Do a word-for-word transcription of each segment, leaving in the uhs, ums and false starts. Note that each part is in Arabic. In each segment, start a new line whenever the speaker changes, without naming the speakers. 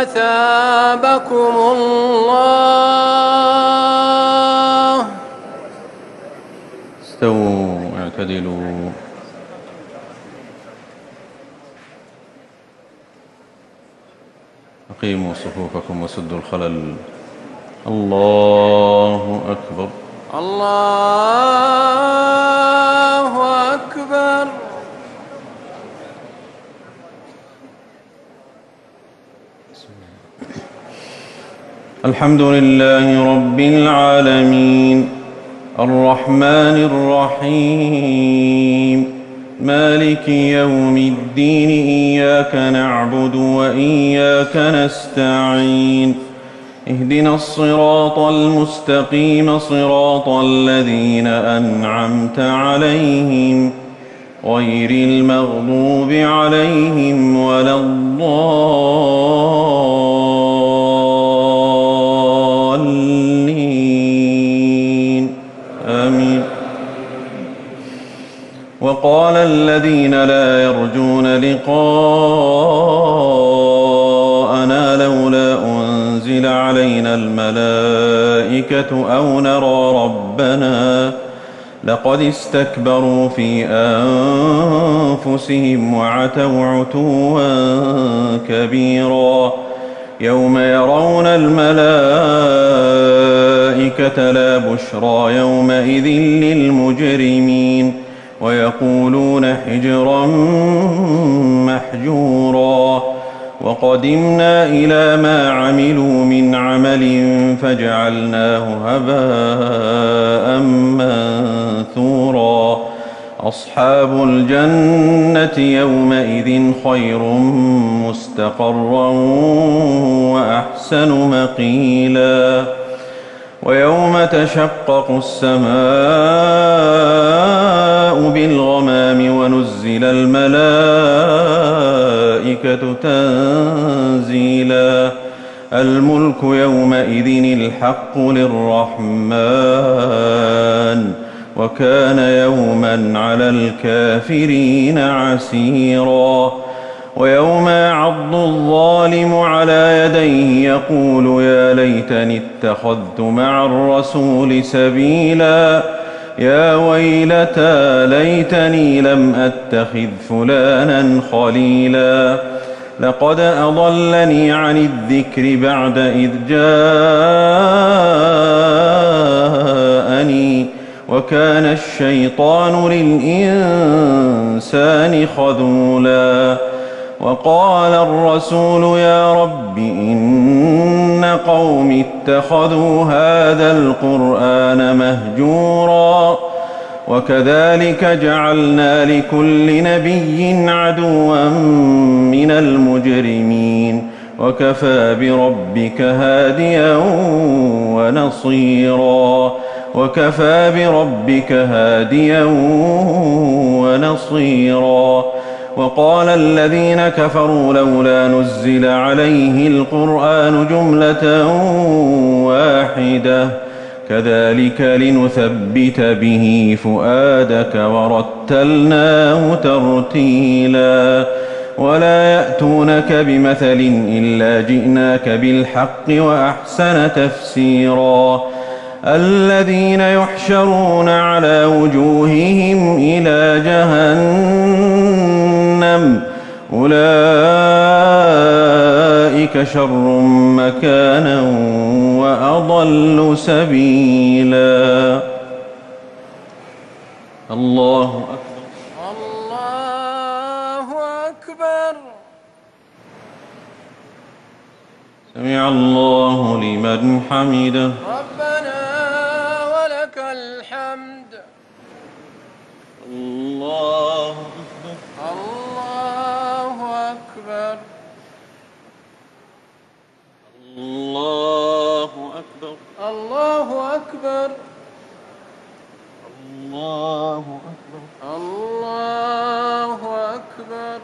أثابكم الله.
استووا اعتدلوا. أقيموا صفوفكم وسدوا الخلل. الله أكبر.
الله أكبر.
الحمد لله رب العالمين الرحمن الرحيم مالك يوم الدين إياك نعبد وإياك نستعين اهدنا الصراط المستقيم صراط الذين أنعمت عليهم غير المغضوب عليهم ولا الضالين آمين. وقال الذين لا يرجون لقاءنا لولا أنزل علينا الملائكة أو نرى ربنا لقد استكبروا في أنفسهم وعتوا عتوا كبيرا يوم يرون الملائكة لا بشرى يومئذ للمجرمين ويقولون حجرا محجورا وقدمنا إلى ما عملوا من عمل فجعلناه هباء منثورا أصحاب الجنة يومئذ خير مستقرا وأحسن مقيلا ويوم تشقق السماء بالغمام ونزل الملائكة تنزيلا الملك يومئذ الحق للرحمن وكان يوما على الكافرين عسيرا ويوم يعض الظالم على يديه يقول يا ليتني اتخذت مع الرسول سبيلا يا ويلتى ليتني لم أتخذ فلانا خليلا لقد أضلني عن الذكر بعد إذ جاءني وكان الشيطان للإنسان خذولا وقال الرسول يا رب إن قوم اتخذوا هذا القرآن مهجورا وكذلك جعلنا لكل نبي عدوا من المجرمين وكفى بربك هاديا ونصيرا وكفى بربك هاديا ونصيرا وقال الذين كفروا لولا نزل عليه القرآن جملة واحدة كذلك لنثبت به فؤادك ورتلناه ترتيلا ولا يأتونك بمثل إلا جئناك بالحق وأحسن تفسيرا الذين يحشرون على وجوههم إلى جهنم أولئك شر مكانا وأضل سبيلا. الله أكبر.
الله أكبر.
سمع الله لمن حمده.
ربنا ولك الحمد.
الله أكبر.
الله أكبر.
الله أكبر.
الله أكبر.
الله أكبر.
الله أكبر.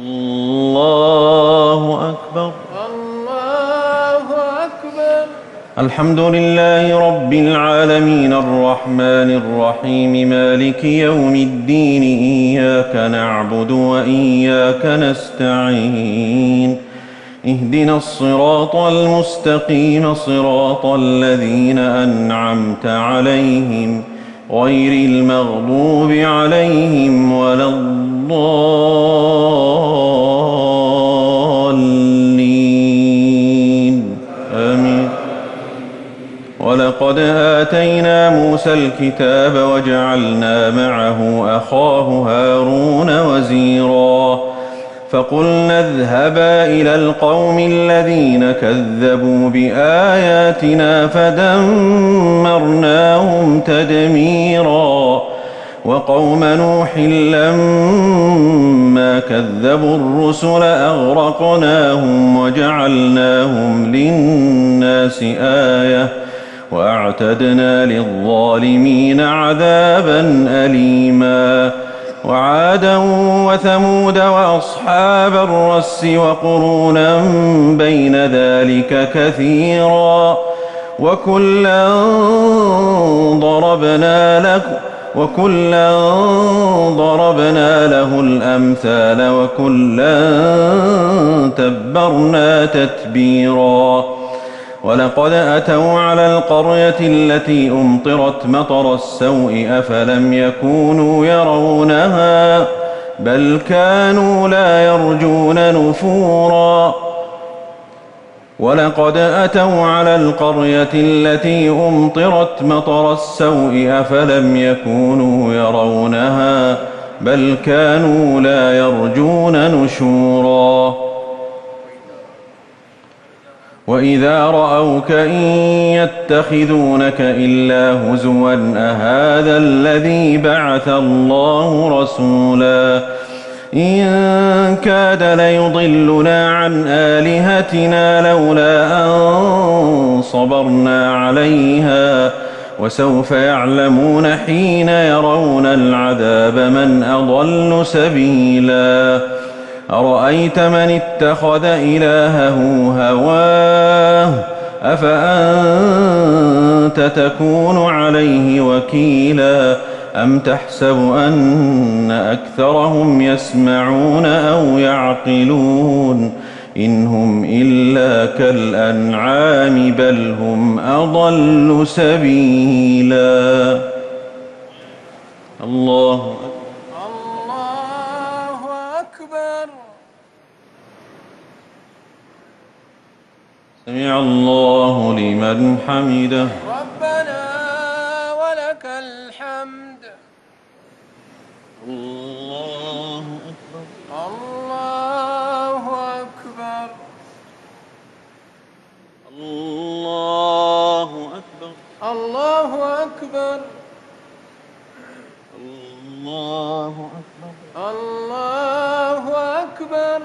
الله أكبر.
الله أكبر.
الحمد لله رب العالمين الرحمن الرحيم مالك يوم الدين إياك نعبد وإياك نستعين اهدنا الصراط المستقيم صراط الذين أنعمت عليهم غير المغضوب عليهم ولا الضالين آمين. ولقد آتينا موسى الكتاب وجعلنا معه أخاه هارون وزيرا فقلنا اذهبا إلى القوم الذين كذبوا بآياتنا فدمرناهم تدميرا وقوم نوح لما كذبوا الرسل أغرقناهم وجعلناهم للناس آية وأعتدنا للظالمين عذابا أليما وعادا وثمود وأصحاب الرس وقرونا بين ذلك كثيرا وكلا ضربنا له وكلا ضربنا له الأمثال وكلا تبرنا تتبيرا ولقد أتوا على القرية التي أمطرت مطر السوء أفلم يكونوا يرونها بل كانوا لا يرجون نفورا ولقد أتوا على القرية التي أمطرت مطر السوء أفلم يكونوا يرونها بل كانوا لا يرجون نشورا وإذا رأوك إن يتخذونك إلا هزوا أهذا الذي بعث الله رسولا إن كاد ليضلنا عن آلهتنا لولا أن صبرنا عليها وسوف يعلمون حين يرون العذاب من أضل سبيلا أرأيت من اتخذ إلهه هواه أفأنت تكون عليه وكيلا أم تحسب أن أكثرهم يسمعون أو يعقلون إن هم إلا كالأنعام بل هم أضل سبيلا. الله سمع الله لمن حمده
ربنا ولك الحمد.
الله أكبر
الله أكبر
الله أكبر
الله أكبر
الله أكبر
الله أكبر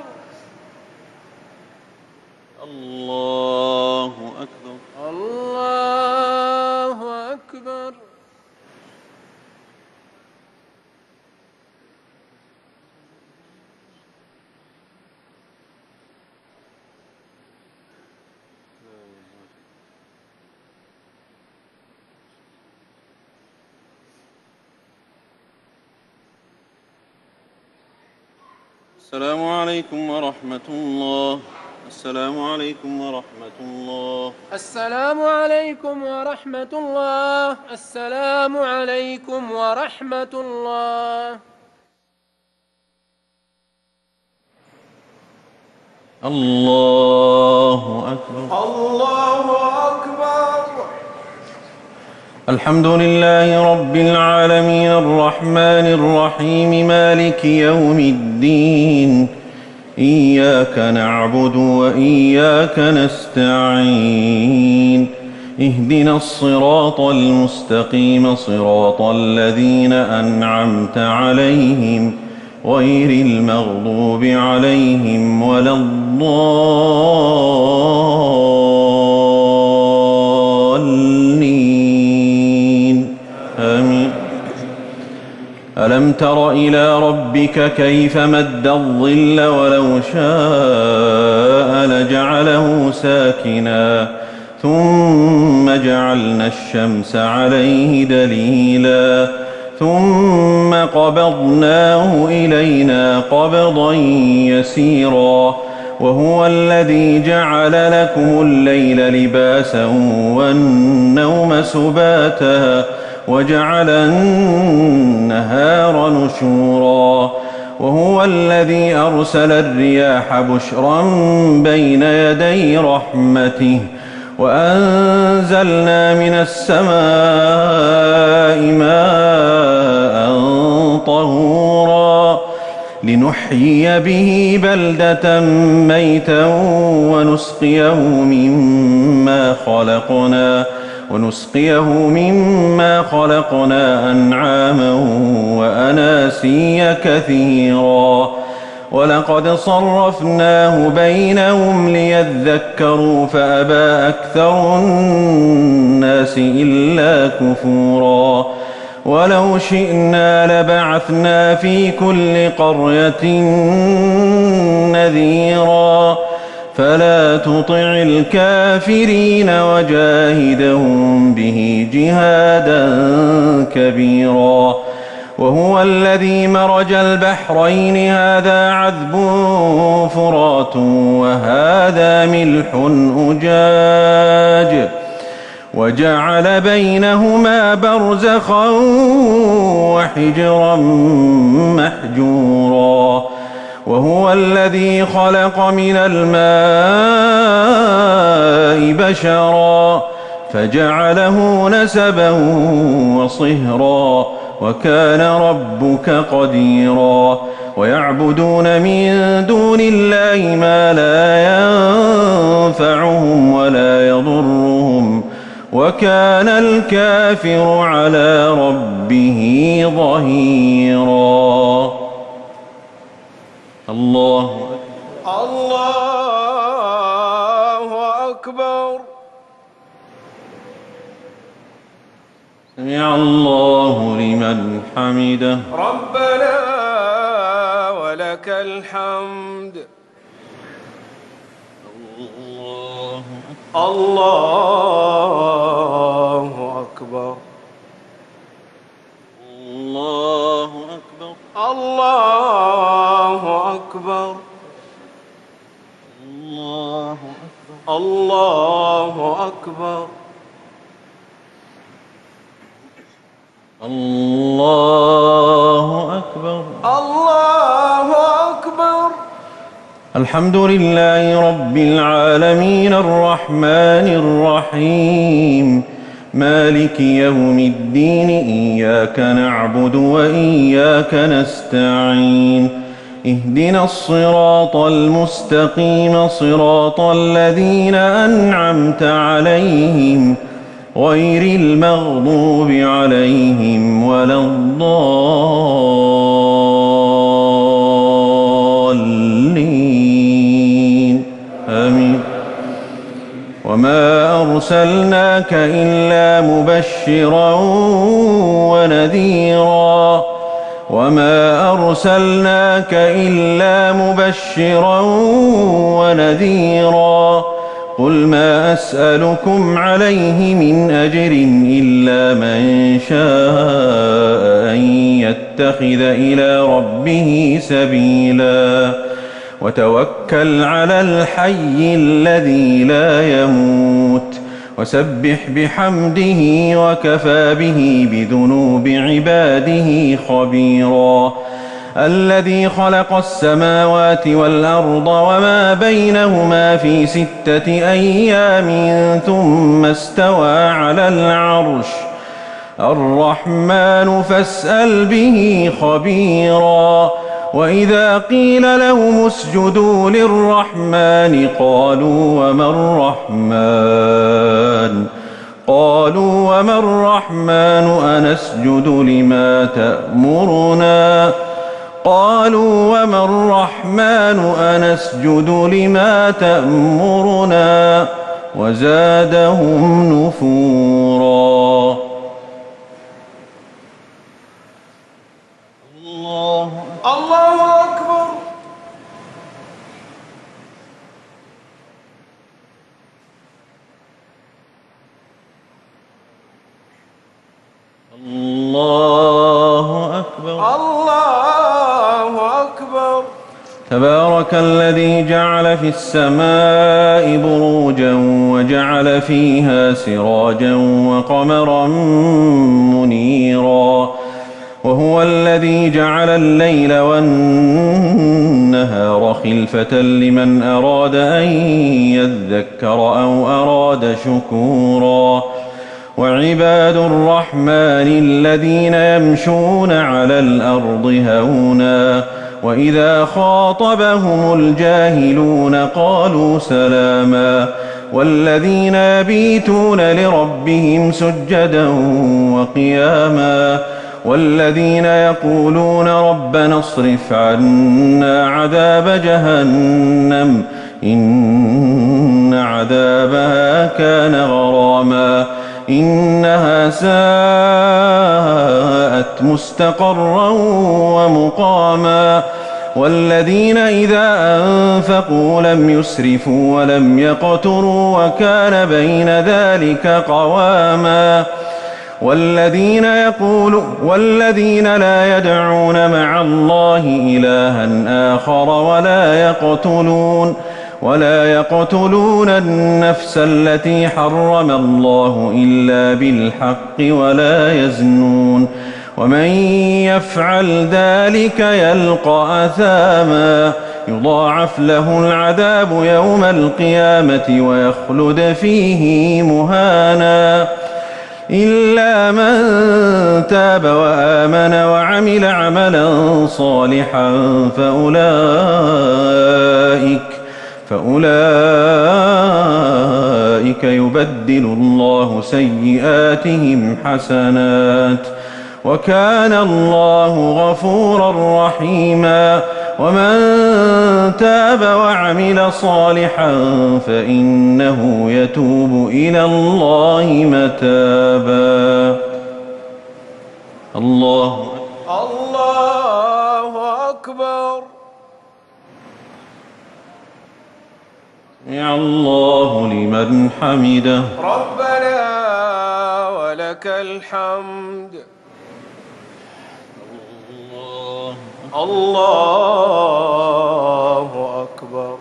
الله أكبر
الله أكبر.
السلام عليكم ورحمة الله. السلام عليكم ورحمة الله.
السلام عليكم ورحمة الله. السلام عليكم ورحمة الله.
الله أكبر
الله أكبر.
الحمد لله رب العالمين الرحمن الرحيم مالك يوم الدين إياك نعبد وإياك نستعين اهدنا الصراط المستقيم صراط الذين أنعمت عليهم غير المغضوب عليهم ولا الضالين آمين. ألم تر إلى ربك كيف مد الظل ولو شاء لجعله ساكنا ثم جعلنا الشمس عليه دليلا ثم قبضناه إلينا قبضا يسيرا وهو الذي جعل لكم الليل لباسا والنوم سباتا وجعل النهار نشورا وهو الذي أرسل الرياح بشرا بين يدي رحمته وأنزلنا من السماء ماء طهورا لنحيي به بلدة ميتا ونسقيه مما خلقنا ونسقيه مما خلقنا أنعاما وأناسيا كثيرا ولقد صرفناه بينهم ليذكروا فأبى أكثر الناس إلا كفورا ولو شئنا لبعثنا في كل قرية نذيرا فلا تطع الكافرين وجاهدهم به جهادا كبيرا وهو الذي مرج البحرين هذا عذب فرات وهذا ملح أجاج وجعل بينهما برزخا وحجرا محجورا وهو الذي خلق من الماء بشرا فجعله نسبا وصهرا وكان ربك قديرا ويعبدون من دون الله ما لا ينفعهم ولا يضرهم وكان الكافر على ربه ظهيرا. الله
الله أكبر.
سمع الله لمن حمده.
ربنا ولك الحمد.
الله
الله أكبر.
الله أكبر.
الله أكبر.
الله أكبر.
الله أكبر.
الله أكبر.
الله أكبر.
الحمد لله رب العالمين الرحمن الرحيم مالك يوم الدين إياك نعبد وإياك نستعين اهدنا الصراط المستقيم صراط الذين أنعمت عليهم غير المغضوب عليهم ولا الضالين آمين. وما أرسلناك إلا مبشرا ونذيرا وما أرسلناك إلا مبشرا ونذيرا قل ما أسألكم عليه من أجر إلا من شاء أن يتخذ إلى ربه سبيلا وتوكل على الحي الذي لا يموت وسبح بحمده وكفى به بذنوب عباده خبيرا الذي خلق السماوات والأرض وما بينهما في ستة أيام ثم استوى على العرش الرحمن فاسأل به خبيرا وإذا قيل لهم اسجدوا للرحمن قالوا وما الرحمن قالوا وما الرحمن أنسجد لما تأمرنا قالوا وما الرحمن أنسجد لما تأمرنا وزادهم نفورا. الله
الله أكبر. الله أكبر.
تبارك الذي جعل في السماء بروجا وجعل فيها سراجا وقمرا منيرا وهو الذي جعل الليل والنهار خلفة لمن أراد أن يذكر أو أراد شكورا وعباد الرحمن الذين يمشون على الأرض هونا وإذا خاطبهم الجاهلون قالوا سلاما والذين يبيتون لربهم سجدا وقياما والذين يقولون ربنا اصرف عنا عذاب جهنم إن عذابها كان غراما إنها ساءت مستقرا ومقاما والذين إذا أنفقوا لم يسرفوا ولم يقتروا وكان بين ذلك قواما والذين يقول والذين لا يدعون مع الله إلها آخر ولا يقتلون ولا يقتلون النفس التي حرم الله إلا بالحق ولا يزنون ومن يفعل ذلك يلقى أثاما يضاعف له العذاب يوم القيامة ويخلد فيه مهانا إلا من تاب وآمن وعمل عملا صالحا فأولئك فأولئك يبدل الله سيئاتهم حسنات وكان الله غفورا رحيما ومن تاب وعمل صالحا فإنه يتوب إلى الله متابا. الله
الله أكبر.
سمع الله لمن حمده.
ربنا ولك الحمد. الله أكبر.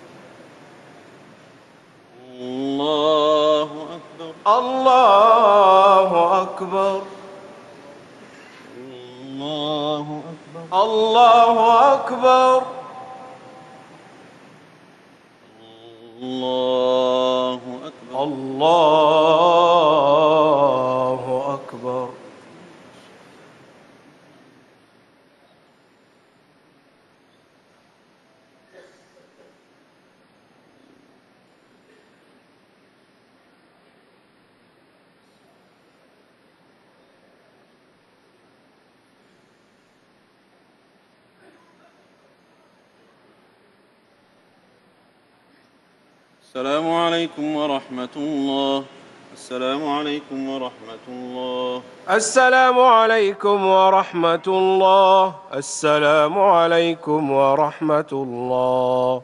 الله أكبر.
الله أكبر.
الله أكبر.
الله أكبر.
الله أكبر.
الله أكبر.
السلام عليكم ورحمة الله. السلام عليكم ورحمة الله.
السلام عليكم ورحمة الله. السلام عليكم ورحمة الله.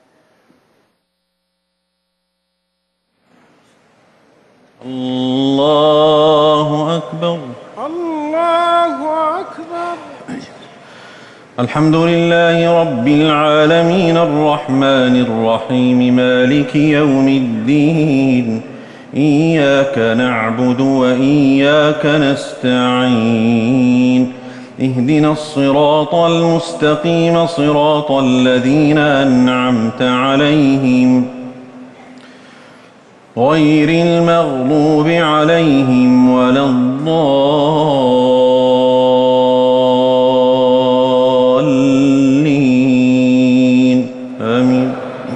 الله أكبر.
الله أكبر.
الحمد لله رب العالمين الرحمن الرحيم مالك يوم الدين إياك نعبد وإياك نستعين اهدنا الصراط المستقيم صراط الذين أنعمت عليهم غير المغضوب عليهم ولا الضالين آمين.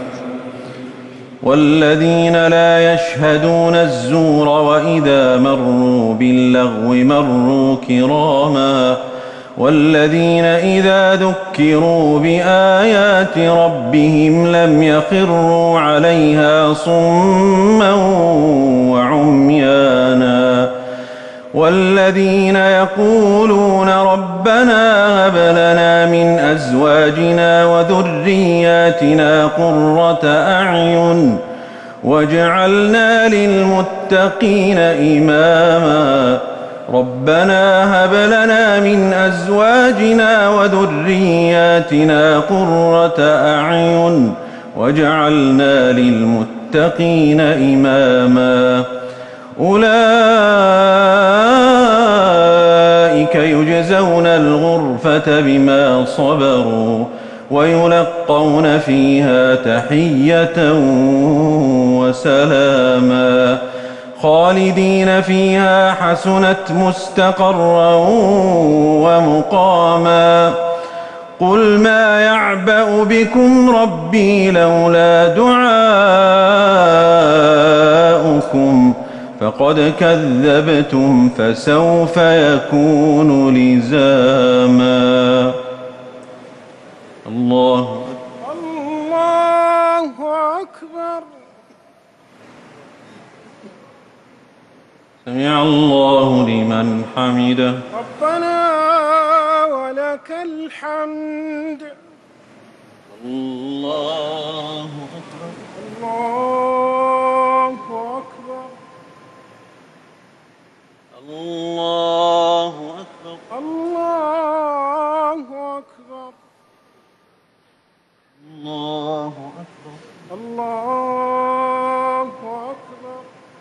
والذين لا يشهدون الزور وإذا مروا باللغو مروا كراما والذين إذا ذكروا بآيات ربهم لم يخروا عليها صما وعميانا والذين يقولون ربنا هب لنا من أزواجنا وذرياتنا قرة أعين واجعلنا للمتقين إماما ربنا هب لنا من أزواجنا وذرياتنا قرة أعين واجعلنا للمتقين إماما أولئك يجزون الغرفة بما صبروا ويلقون فيها تحية وسلاما خالدين فيها حسنت مستقرا ومقاما قل ما يعبأ بكم ربي لولا دعاؤكم فقد كذبتم فسوف يكون لزاما. الله
الله أكبر.
سمع الله لمن حمده.
ربنا ولك الحمد.
الله أكبر.
الله أكبر.
الله أكبر.
الله أكبر.
الله أكبر.
الله أكبر.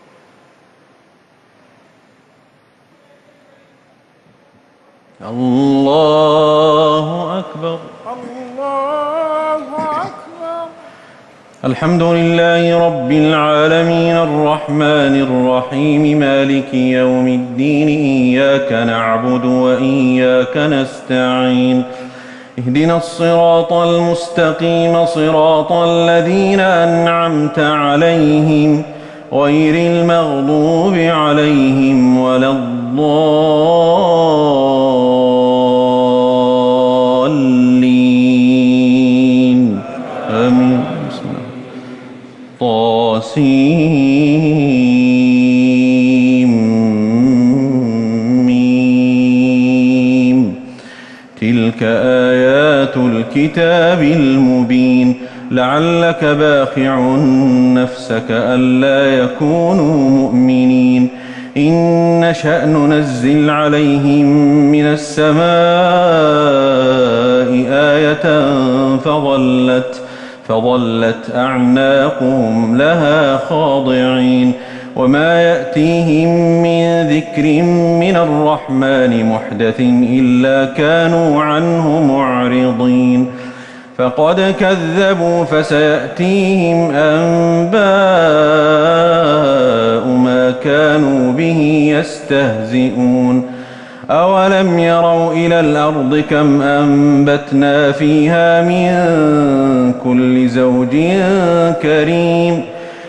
الله أكبر.
الله أكبر.
الحمد لله رب العالمين الرحمن الرحيم مالك يوم الدين إياك نعبد وإياك نستعين اهدنا الصراط المستقيم صراط الذين أنعمت عليهم غير المغضوب عليهم ولا الضالين آمين. بسم الله. طاسيم ميم تلك آيات الكتاب المبين لعلك باخع نفسك ألا يكونوا مؤمنين إن نشأ ننزل عليهم من السماء آية فظلت فظلت أعناقهم لها خاضعين وما يأتيهم من ذكر من الرحمن محدث إلا كانوا عنه معرضين فقد كذبوا فسيأتيهم أنباء ما كانوا به يستهزئون أولم يروا إلى الأرض كم أنبتنا فيها من كل زوج كريم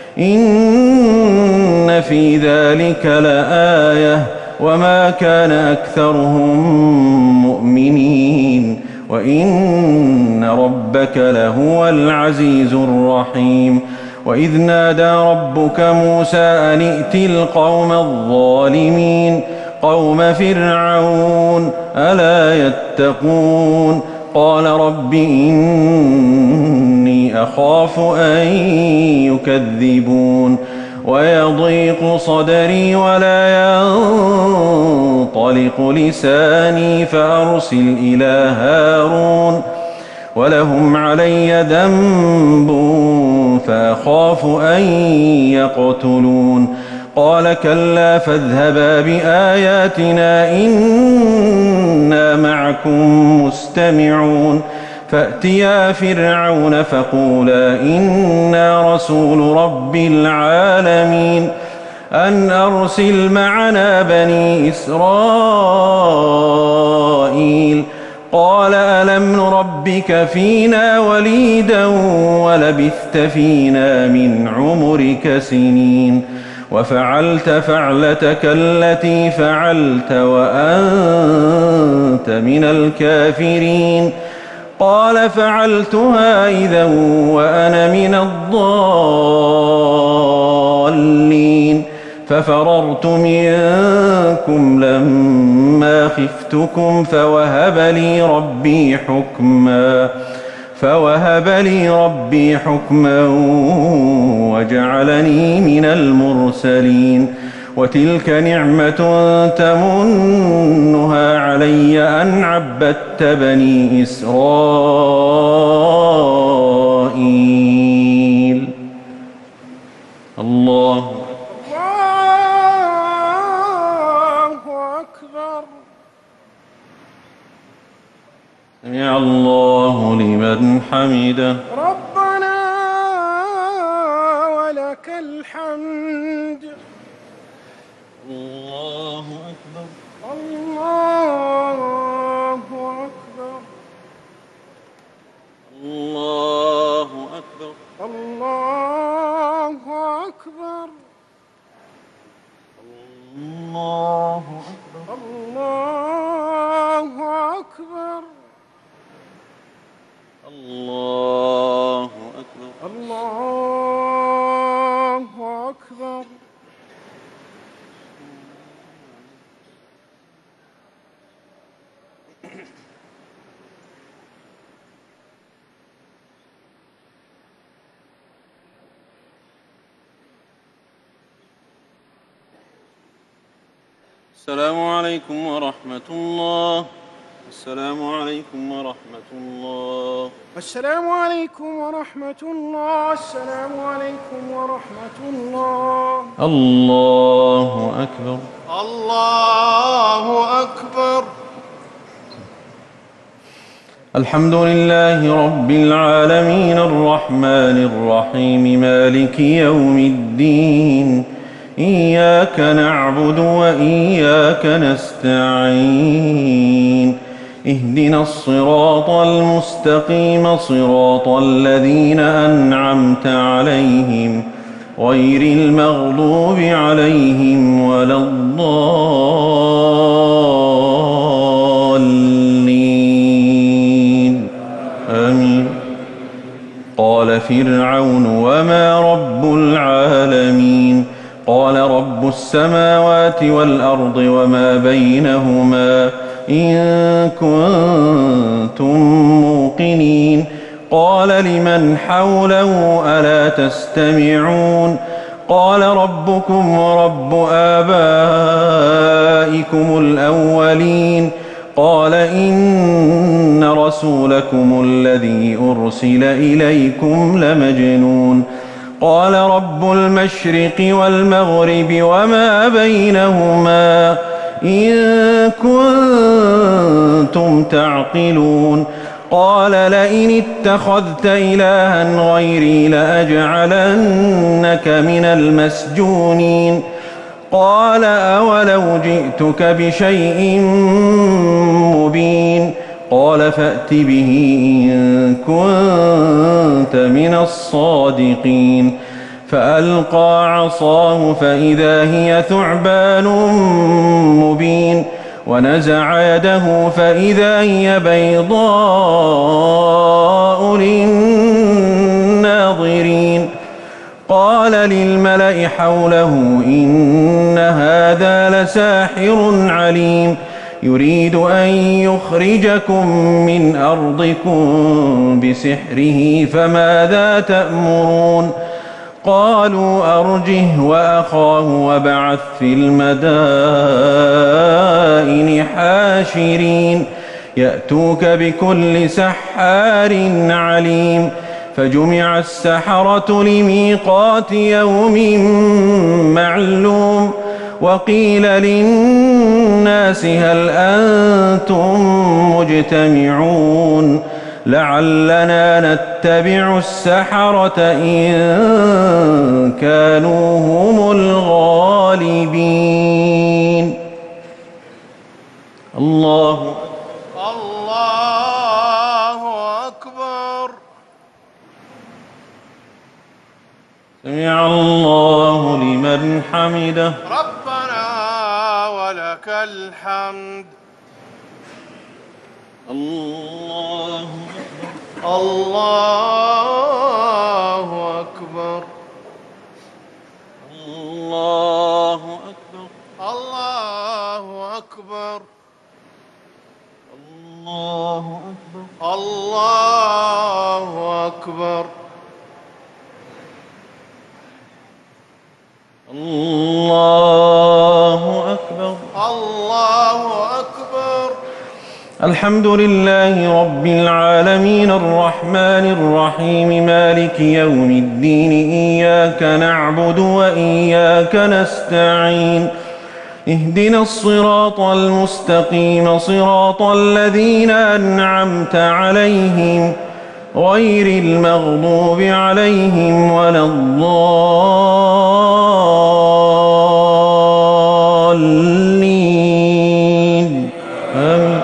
إن في ذلك لآية وما كان أكثرهم مؤمنين وإن ربك لهو العزيز الرحيم وإذ نادى ربك موسى أن ائت القوم الظالمين قوم فرعون ألا يتقون قال رب إني أخاف أن يكذبون ويضيق صدري ولا ينطلق لساني فأرسل إلى هارون ولهم علي ذنب فأخاف أن يقتلون قال كلا فاذهبا بآياتنا إنا معكم مستمعون فأتيا فرعون فقولا إنا رسول رب العالمين أن أرسل معنا بني إسرائيل قال ألم نربك فينا وليدا ولبثت فينا من عمرك سنين وفعلت فعلتك التي فعلت وأنت من الكافرين قال فعلتها إذا وأنا من الضالين ففررت منكم لما خفتكم فوهب لي ربي حكما فوهب لي ربي حكما وجعلني من المرسلين وتلك نعمة تمنها علي أن عبدت بني إسرائيل. الله
الله أكبر.
سمع الله لمن حمده.
ربنا ولك الحمد.
الله أكبر.
الله أكبر.
الله أكبر.
الله أكبر.
الله أكبر.
الله أكبر.
الله أكبر.
الله أكبر.
السلام عليكم ورحمة الله. السلام عليكم ورحمة الله.
السلام عليكم ورحمة الله. السلام عليكم ورحمة الله.
الله أكبر.
الله أكبر.
الحمد لله رب العالمين الرحمن الرحيم مالك يوم الدين. إياك نعبد وإياك نستعين. اهدنا الصراط المستقيم صراط الذين أنعمت عليهم غير المغضوب عليهم ولا الضالين. آمين. قال فرعون وما رب العالمين قال رب السماوات والأرض وما بينهما إن كنتم موقنين. قال لمن حوله ألا تستمعون قال ربكم ورب آبائكم الأولين. قال إن رسولكم الذي أرسل إليكم لمجنون. قال رب المشرق والمغرب وما بينهما إن كنتم تعقلون. قال لئن اتخذت إلها غيري لأجعلنك من المسجونين. قال أولو جئتك بشيء مبين. قال فأت به إن كنت من الصادقين. فألقى عصاه فإذا هي ثعبان مبين. ونزع يده فإذا هي بيضاء للناظرين. قال للملأ حوله إن هذا لساحر عليم يريد أن يخرجكم من أرضكم بسحره فماذا تأمرون. قالوا أرجه وأخاه وابعث في المدائن حاشرين يأتوك بكل سحار عليم. فجمع السحرة لميقات يوم معلوم. وقيل للناس هل أنتم مجتمعون لعلنا نتبع السحرة إن كانوا هم الغالبين. الله
الله أكبر.
سمع الله لمن حمده.
ربنا ولك الحمد.
الله
الله أكبر.
الله أكبر.
الله أكبر.
الله أكبر.
الله أكبر.
الله الحمد لله رب العالمين الرحمن الرحيم مالك يوم الدين إياك نعبد وإياك نستعين اهدنا الصراط المستقيم صراط الذين أنعمت عليهم غير المغضوب عليهم ولا الضالين آمين.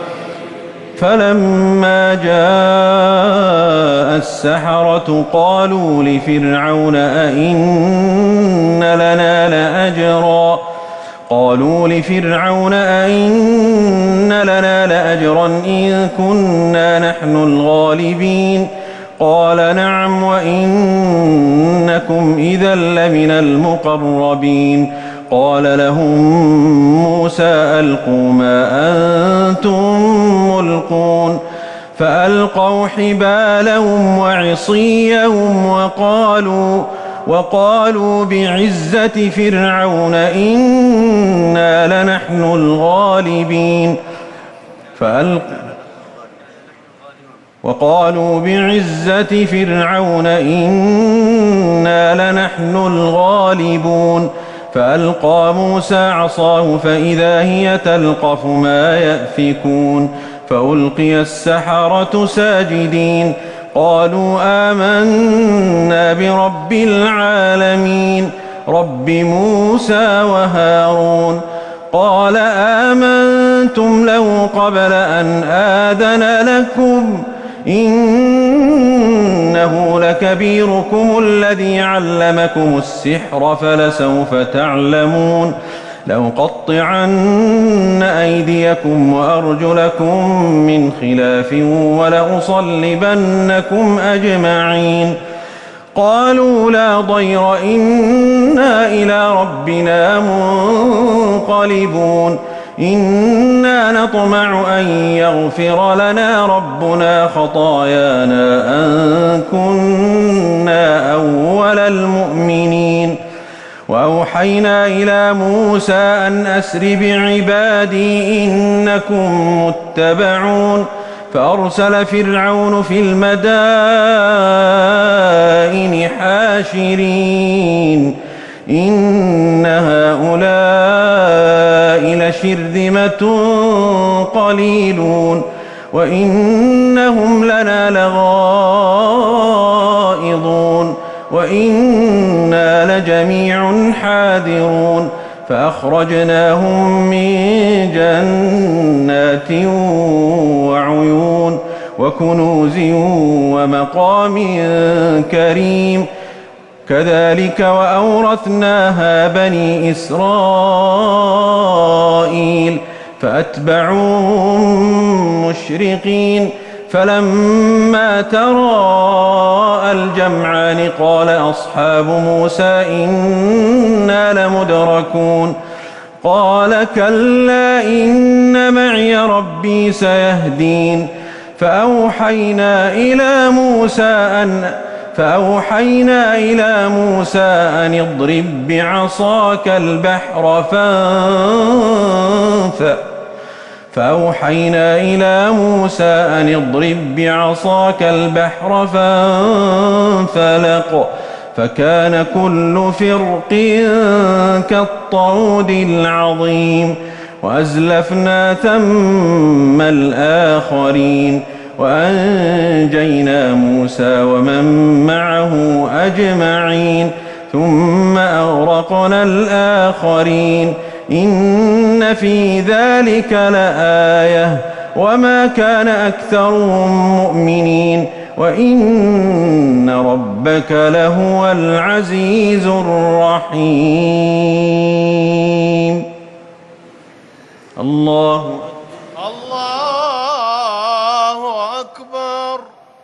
فلما جاء السحرة قالوا لفرعون أئن لنا لأجرا قالوا لفرعون أئن لنا لأجرا إن كنا نحن الغالبين قال نعم وإنكم إذا لمن المقربين قال لهم موسى ألقوا ما أنتم ملقون فألقوا حبالهم وعصيهم وقالوا وقالوا بعزة فرعون إنا لنحن الغالبين فألقوا وقالوا بعزة فرعون إنا لنحن الغالبون فألقى موسى عصاه فإذا هي تلقف ما يأفكون فألقي السحرة ساجدين قالوا آمنا برب العالمين رب موسى وهارون قال آمنتم له قبل أن آذن لكم إنه لكبيركم الذي علمكم السحر فلسوف تعلمون لأقطعن أيديكم وأرجلكم من خلاف ولأصلبنكم أجمعين قالوا لا ضير إنا إلى ربنا منقلبون إنا نطمع أن يغفر لنا ربنا خطايانا أن كنا أول المؤمنين وأوحينا إلى موسى أن أسر بعبادي إنكم متبعون فأرسل فرعون في المدائن حاشرين إن هؤلاء لشرذمة قليلون وإنهم لنا لغائظون وإنا لجميع حاذرون فأخرجناهم من جنات وعيون وكنوز ومقام كريم كذلك وأورثناها بني إسرائيل فأتبعوهم مشرقين فلما تراءى الجمعان قال أصحاب موسى إنا لمدركون قال كلا إن معي ربي سيهدين فأوحينا إلى موسى أن فأوحينا إلى موسى أن اضرب بعصاك البحر فانفلق فأوحينا إلى موسى أن اضرب بعصاك البحر فانفلق فكان كل فرق كالطود العظيم وأزلفنا ثم الآخرين وأنجينا موسى ومن معه أجمعين ثم أغرقنا الآخرين إن في ذلك لآية وما كان أكثرهم مؤمنين وإن ربك لهو العزيز الرحيم. الله
الله أكبر.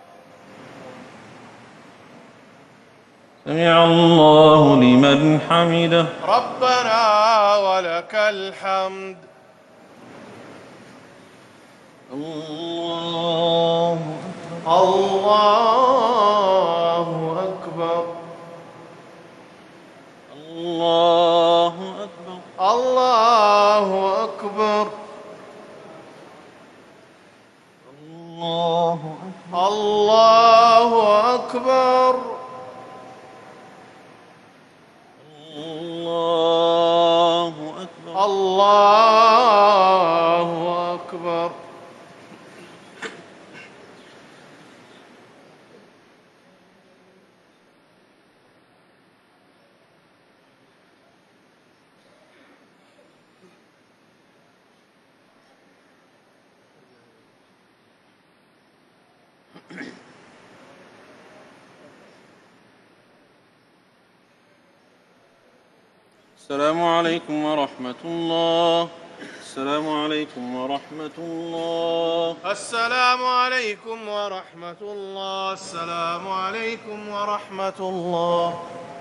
سمع الله لمن حمده.
ربنا ولك الحمد.
الله
الله أكبر.
الله أكبر.
الله أكبر. الله أكبر.
الله أكبر.
الله أكبر.
السلام عليكم ورحمة الله. السلام عليكم ورحمة الله.
السلام عليكم ورحمة الله. السلام عليكم ورحمة الله.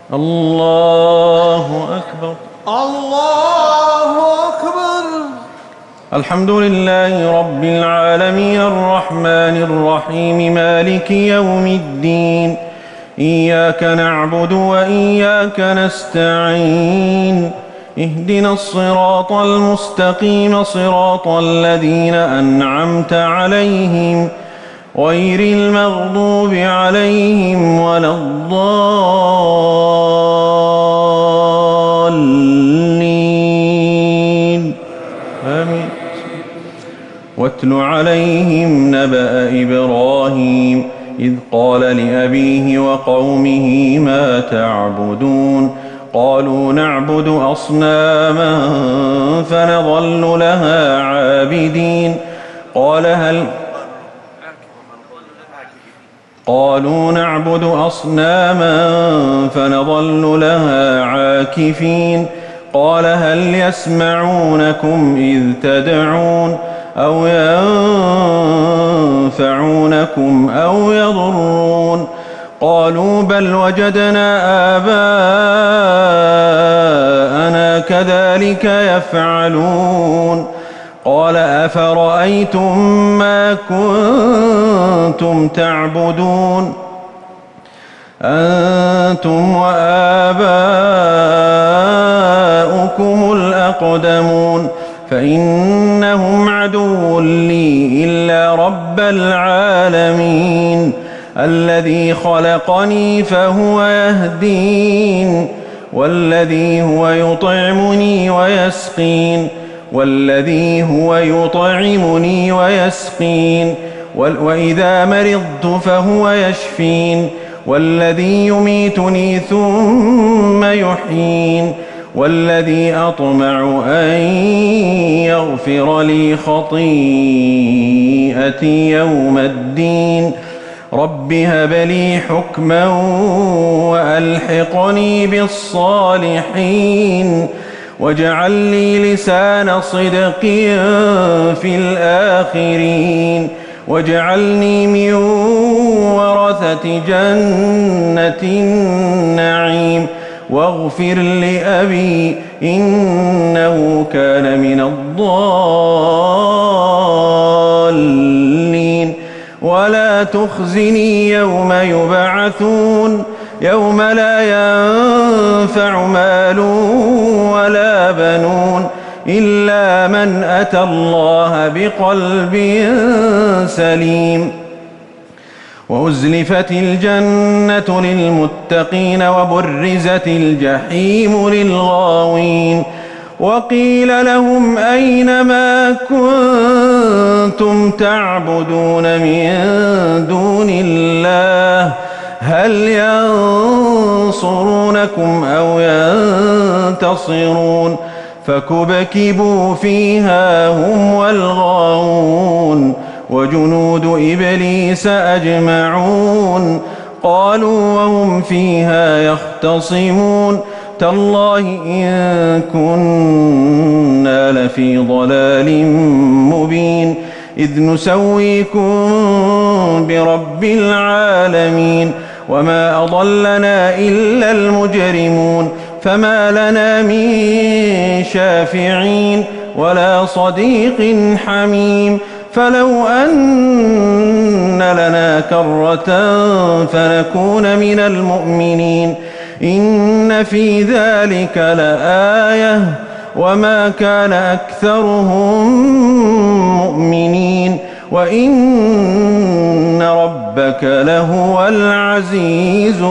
الله أكبر.
الله أكبر.
الحمد لله رب العالمين الرحمن الرحيم مالك يوم الدين. إياك نعبد وإياك نستعين. اهدنا الصراط المستقيم صراط الذين أنعمت عليهم غير المغضوب عليهم ولا الضالين آمين. واتل عليهم نبأ إبراهيم إذ قال لأبيه وقومه ما تعبدون قالوا نعبد أصناما فنظل لها عابدين قال هل قالوا نعبد أصناما فنظل لها عاكفين قال هل يسمعونكم إذ تدعون أو ينفعونكم أو يضرون قالوا بل وجدنا آباءنا كذلك يفعلون قال أفرأيتم ما كنتم تعبدون أنتم وآباؤكم الأقدمون فإنهم عدو لي إلا رب العالمين الذي خلقني فهو يهدين والذي هو يطعمني ويسقين والذي هو يطعمني ويسقين وإذا مرضت فهو يشفين والذي يميتني ثم يحيين والذي أطمع أن يغفر لي خطيئتي يوم الدين رب هب لي حكما وألحقني بالصالحين واجعل لي لسان صدق في الآخرين واجعلني من ورثة جنة النعيم واغفر لأبي إنه كان من الضالين ولا تخزني يوم يبعثون يوم لا ينفع مال ولا بنون إلا من أتى الله بقلب سليم وأزلفت الجنة للمتقين وبرزت الجحيم للغاوين وقيل لهم أين ما كنتم تعبدون من دون الله هل ينصرونكم أو ينتصرون فكبكبوا فيها هم والغاوون وجنود إبليس أجمعون قالوا وهم فيها يختصمون تالله إن كنا لفي ضلال مبين إذ نسويكم برب العالمين وما أضلنا إلا المجرمون فما لنا من شافعين ولا صديق حميم فلو أن لنا كرة فنكون من المؤمنين إن في ذلك لآية وما كان أكثرهم مؤمنين وإن ربك لهو العزيز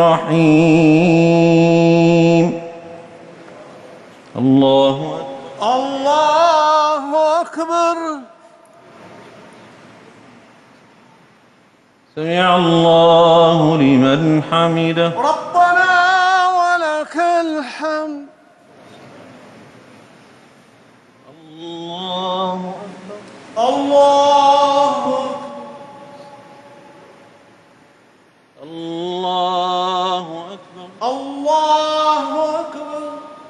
الرحيم. الله أكبر.
الله أكبر.
سمع الله لمن حمده.
ربنا ولك الحمد.
الله أكبر.
الله أكبر.
الله أكبر.
الله أكبر.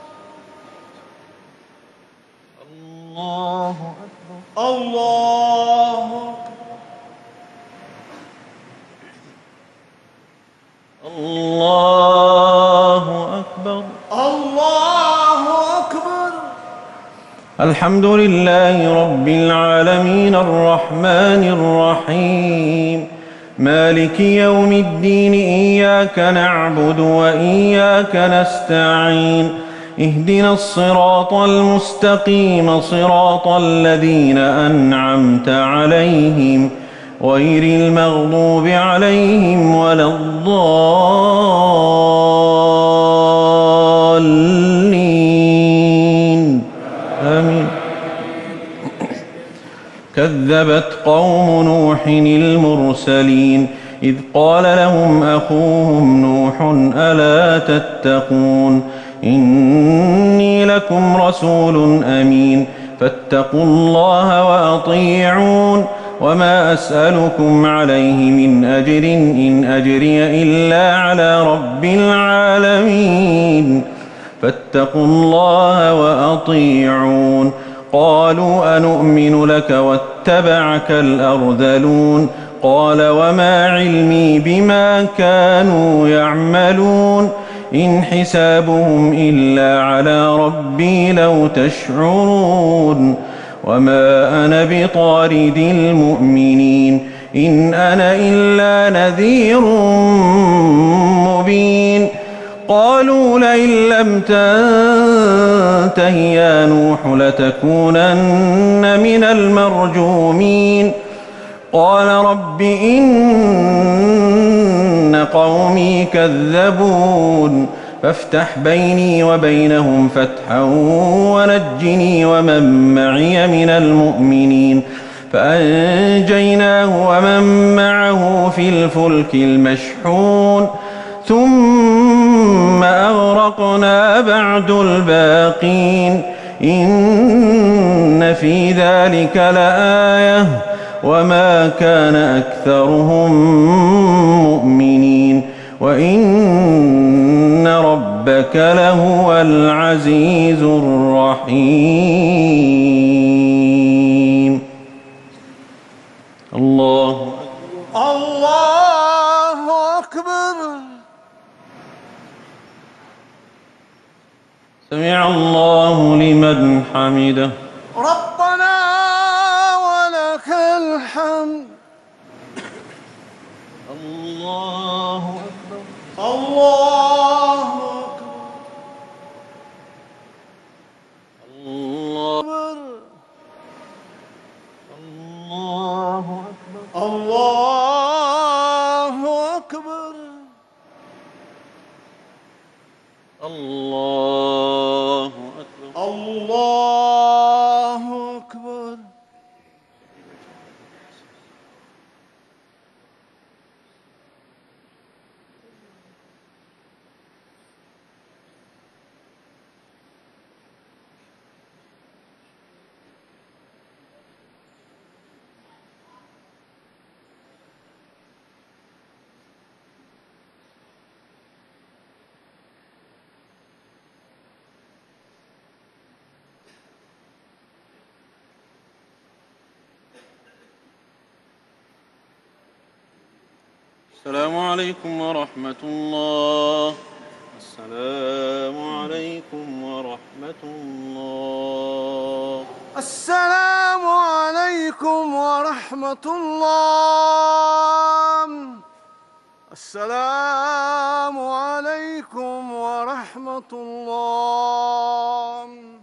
الله أكبر.
الله
الله أكبر.
الله أكبر.
الحمد لله رب العالمين الرحمن الرحيم مالك يوم الدين. إياك نعبد وإياك نستعين. اهدنا الصراط المستقيم صراط الذين أنعمت عليهم غير المغضوب عليهم ولا الضالين آمين. كذبت قوم نوح المرسلين إذ قال لهم أخوهم نوح ألا تتقون إني لكم رسول أمين فاتقوا الله وأطيعون وما أسألكم عليه من أجر إن أجري إلا على رب العالمين فاتقوا الله وأطيعون. قالوا أنؤمن لك واتبعك الأرذلون قال وما علمي بما كانوا يعملون إن حسابهم إلا على ربي لو تشعرون وما أنا بطارد المؤمنين إن أنا إلا نذير مبين. قالوا لئن لم تنته يا نوح لتكونن من المرجومين قال رب إن قومي كذبون فافتح بيني وبينهم فتحا ونجني ومن معي من المؤمنين فأنجيناه ومن معه في الفلك المشحون ثم أغرقنا بعد الباقين إن في ذلك لآية وما كان أكثرهم مؤمنين وإن ربك لهو العزيز الرحيم. الله
الله أكبر.
سمع الله لمن حمده.
ربنا ولك الحمد.
الله أكبر.
الله أكبر.
الله
أكبر.
الله
الله
أكبر.
أكبر.
الله أكبر.
الله أكبر.
السلام عليكم ورحمة الله. السلام عليكم ورحمة الله.
السلام عليكم ورحمة الله. السلام عليكم ورحمة الله.